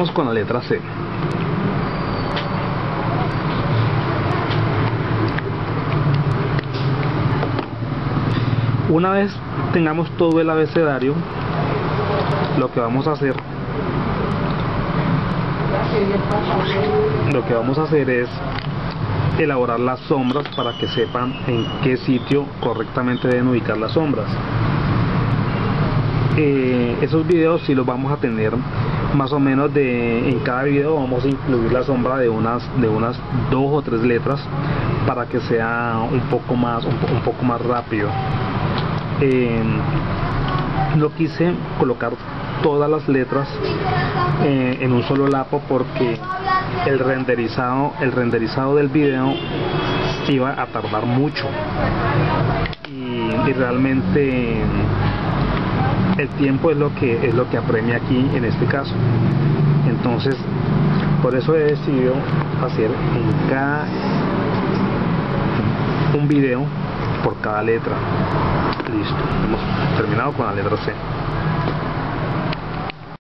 Vamos con la letra C. Una vez tengamos todo el abecedario, lo que vamos a hacer es elaborar las sombras para que sepan en qué sitio correctamente deben ubicar las sombras. Esos videos sí los vamos a tener más o menos en cada video vamos a incluir la sombra de unas 2 o 3 letras para que sea un poco más rápido. No quise colocar todas las letras en un solo lapo porque el renderizado del video iba a tardar mucho y realmente el tiempo es lo que apremia aquí en este caso. Entonces por eso he decidido hacer un video por cada letra. Listo, hemos terminado con la letra C.